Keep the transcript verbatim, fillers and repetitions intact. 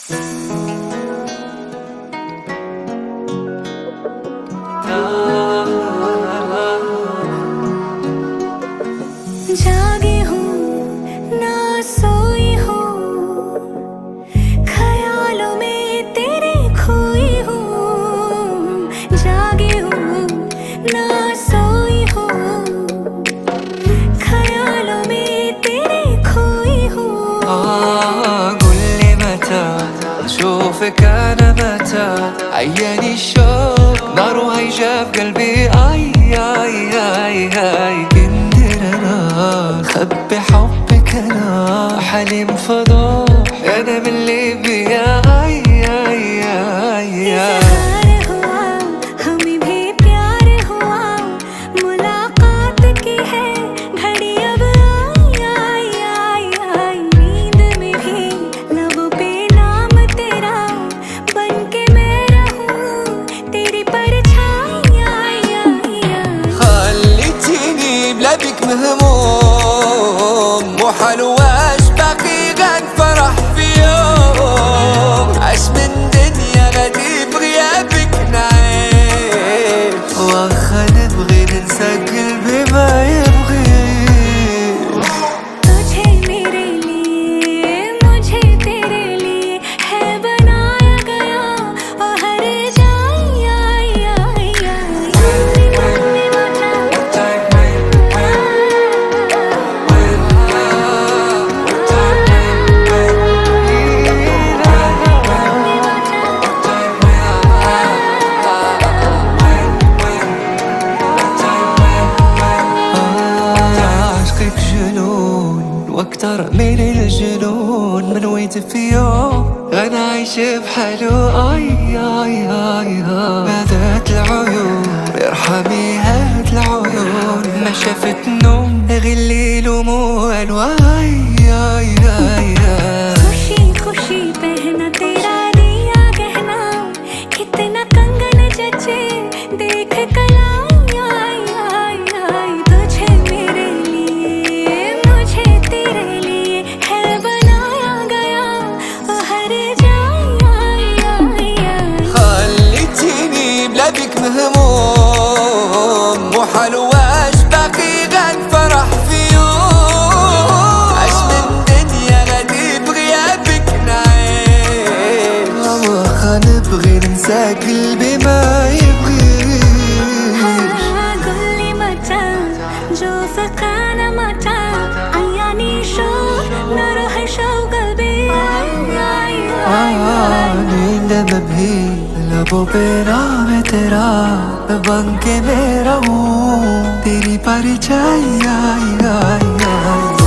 जागी हूँ ना सोई हूँ, ख्यालों में तेरे खोई हूँ। जागी हूँ ना सोई हूँ, ख्यालों में तेरे खोई हूँ. قول لي متى أشوفك أنا، متى عياني الشوق نار هيجا في قلبي. آي آي آي آي كندر أنا خبي حبك، أنا حليم فضوح أنا من اللي بيا. آي آي آي آي بك مهموم وحلواش باقي غير فرح في يوم. عاش من دنيا غادي بغيابك نعيش، واخا نبغي ننسى قلبي ما يبغي. तुझे मेरे लिए मुझे तेरे लिए है बनाया गया, और हर जाए आई आई واكتر من الجنون. من ويت في يوم غنى عايش بحالو. اي اي اي بذات العيون ارحمي هاد العيون، ما شافت نوم غير الليل وموال. واي اي اي खुशी खुशी पहना तेरा दिया गहना, कितना कंगन जचे देख कलाई आई आई आई. तुझे मेरे लिए मुझे तेरे लिए है बनाया गया, और हर जाए आई आई आई. خليتيني بلا بيك مهموم وحلواش باقي غير فرح في يوم. عاش من دنيا غادي بغيابك نعيش، واخا نبغي ننسى قلبي ما يبغيش. قولي متى جوفك أنا، متى عياني شوق نروح شوق قلبي. नींद में भी लबों पे नाम है तेरा, बन के मैं रहूं तेरी परछाई। आई आई आई